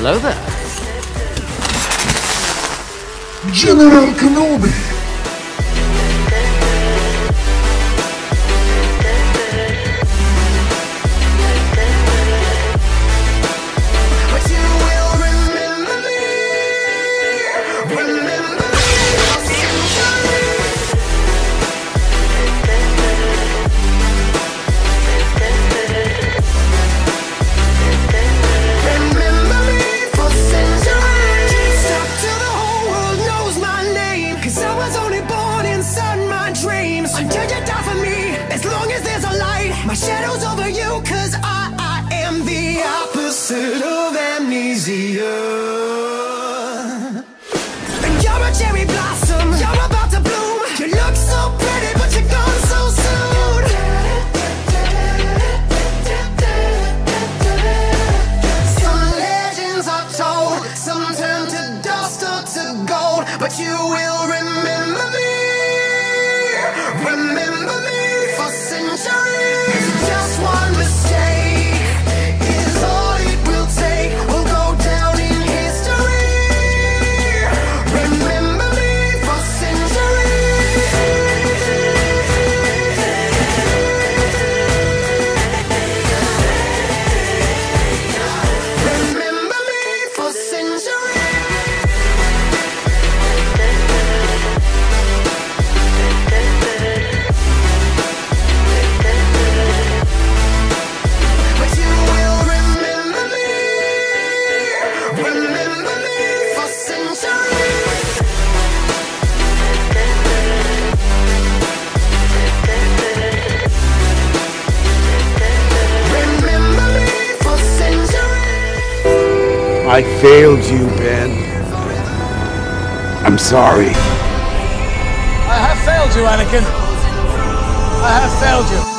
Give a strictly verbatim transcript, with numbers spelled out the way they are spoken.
Hello there. General Kenobi! Until you die for me, as long as there's a light, my shadow's over you, cause I, I am the opposite of amnesia. And you're a cherry blossom, you're about to bloom. You look so pretty, but you're gone so soon. Some legends are told, some turn to dust or to gold, but you will remember me. Remember me for centuries. Just one mistake is all it will take. We'll go down in history. Remember me for centuries. Remember me for centuries. I failed you, Ben. I'm sorry. I have failed you, Anakin. I have failed you.